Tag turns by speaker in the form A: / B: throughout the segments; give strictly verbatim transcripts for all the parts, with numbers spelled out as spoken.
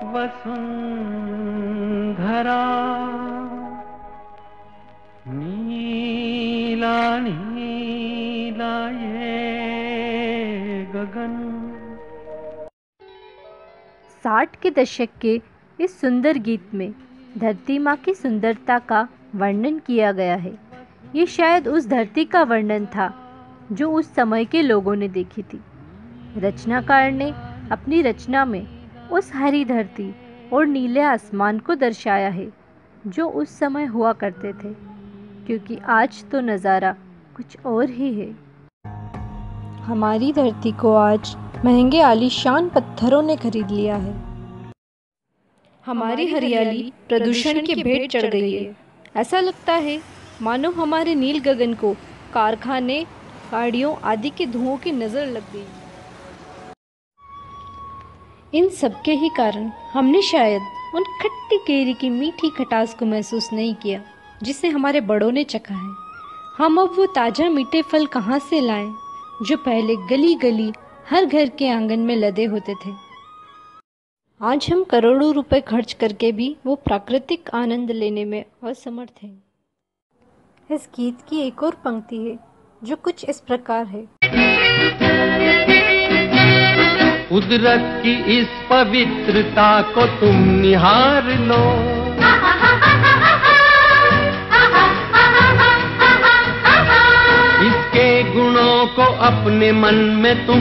A: वसुंधरा नीला नीला ये गगन।
B: साठ के दशक के इस सुंदर गीत में धरती माँ की सुंदरता का वर्णन किया गया है। ये शायद उस धरती का वर्णन था जो उस समय के लोगों ने देखी थी। रचनाकार ने अपनी रचना में उस हरी धरती और नीले आसमान को दर्शाया है जो उस समय हुआ करते थे, क्योंकि आज तो नज़ारा कुछ और ही है। हमारी धरती को आज महंगे आलीशान पत्थरों ने खरीद लिया है। हमारी हरियाली प्रदूषण के भेंट चढ़ गई है। ऐसा लगता है मानो हमारे नील गगन को कारखाने, गाड़ियों आदि के धुओं की नज़र लग गई। इन सब के ही कारण हमने शायद उन खट्टी केरी की मीठी खटास को महसूस नहीं किया जिसे हमारे बड़ों ने चखा है। हम अब वो ताज़ा मीठे फल कहाँ से लाएं जो पहले गली गली हर घर के आंगन में लदे होते थे। आज हम करोड़ों रुपए खर्च करके भी वो प्राकृतिक आनंद लेने में असमर्थ हैं। इस गीत की एक और पंक्ति है जो कुछ इस प्रकार है।
A: कुदरत की इस पवित्रता को तुम निहार लो, इसके गुणों को अपने मन में तुम।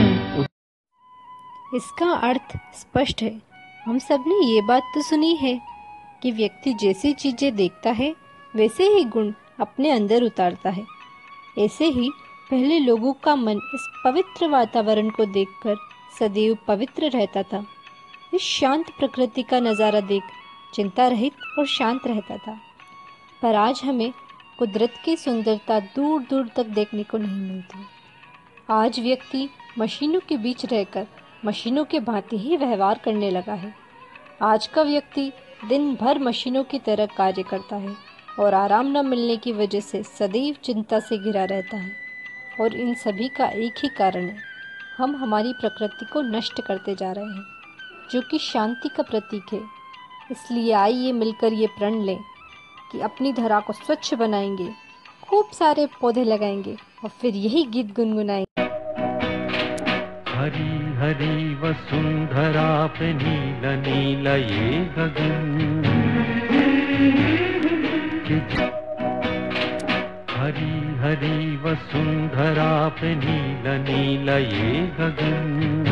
B: इसका अर्थ स्पष्ट है। हम सब ने ये बात तो सुनी है कि व्यक्ति जैसी चीजें देखता है वैसे ही गुण अपने अंदर उतारता है। ऐसे ही पहले लोगों का मन इस पवित्र वातावरण को देखकर सदैव पवित्र रहता था। इस शांत प्रकृति का नज़ारा देख चिंता रहित और शांत रहता था। पर आज हमें कुदरत की सुंदरता दूर दूर तक देखने को नहीं मिलती। आज व्यक्ति मशीनों के बीच रहकर मशीनों के भांति ही व्यवहार करने लगा है। आज का व्यक्ति दिन भर मशीनों की तरह कार्य करता है और आराम न मिलने की वजह से सदैव चिंता से घिरा रहता है। और इन सभी का एक ही कारण है, हम हमारी प्रकृति को नष्ट करते जा रहे हैं जो कि शांति का प्रतीक है। इसलिए आइए मिलकर ये प्रण लें कि अपनी धरा को स्वच्छ बनाएंगे, खूब सारे पौधे लगाएंगे और फिर यही गीत गुनगुनाएंगे।
A: हरी हरी वसुंधरा पे नीला नीला ये गगन। हरी हरी वसुंधरा पे नीला नीला ये गगन।